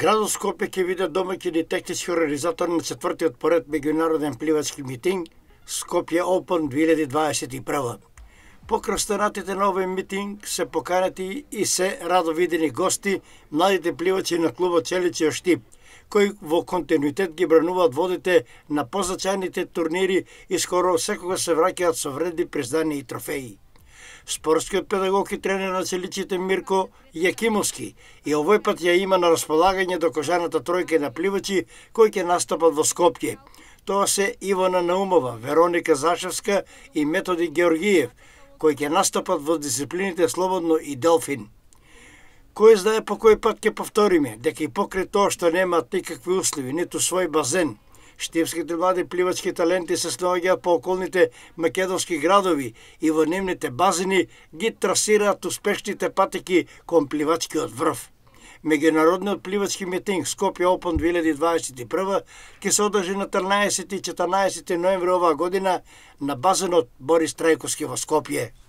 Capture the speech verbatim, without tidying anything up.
Градот Скопје ќе биде домаќин и технички организатор на четвртиот поред меѓународен пливачки митинг Скопје Open две илјади дваесет и прва. Покрај на овој митинг се поканети и се радо видени гости, младите пливачи на клубот Челичиот Штип, кои во континуитет ги брануваат водите на позначајните турнири и скоро секогаш се враќаат со вредни признани и трофеи. Спортскиот педагог и тренер на Челичите Мирко Јакимовски и овој пат ја има на располагање докажаната тројка на пливачи кои ќе настапат во Скопје. Тоа се Ивана Наумова, Вероника Зашевска и Методи Георгиев, кои ќе настапат во дисциплините слободно и делфин. Кој знае по кој пат ќе повториме, дека и покрај тоа што немаат никакви услови, ниту свој базен, штипските млади пливачки таленти се снаоѓаат по околните македонски градови и во нивните базени ги трасираат успешните патеки кон пливачкиот врв. Меѓународниот пливачки митинг Скопје Open две илјади дваесет и прва ќе се одржи на трнаесети и четрнаесети ноември оваа година на базенот Борис Трајковски во Скопје.